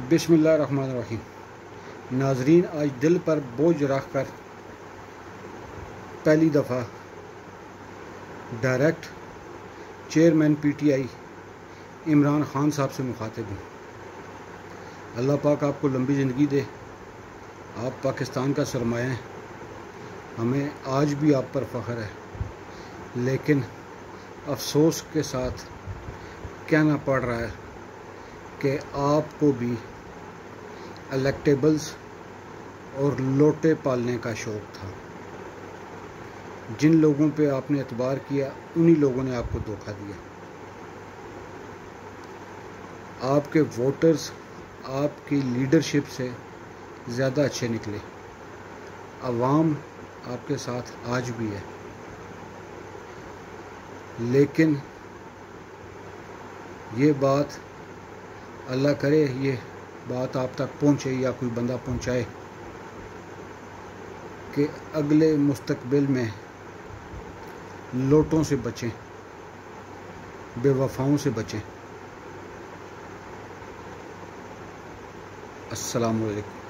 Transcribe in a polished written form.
बिस्मिल्लाहिर्रहमानिर्रहीम। नाजरीन, आज दिल पर बोझ रख कर पहली दफ़ा direct chairman PTI Imran Khan साहब से मुखातिब हूँ। अल्लाह पाक आपको लंबी ज़िंदगी दे। आप पाकिस्तान का सरमाया हैं, हमें आज भी आप पर फ़ख्र है, लेकिन अफसोस के साथ कहना पड़ रहा है कि आपको भी इलेक्टेबल्स और लोटे पालने का शौक़ था। जिन लोगों पे आपने एतबार किया, उन्हीं लोगों ने आपको धोखा दिया। आपके वोटर्स आपकी लीडरशिप से ज़्यादा अच्छे निकले। अवाम आपके साथ आज भी है, लेकिन ये बात, अल्लाह करे ये बात आप तक पहुँचे या कोई बंदा पहुँचाए कि अगले मुस्तकबिल में लोटों से बचें, बेवफाओं से बचें। अस्सलामु अलैकुम।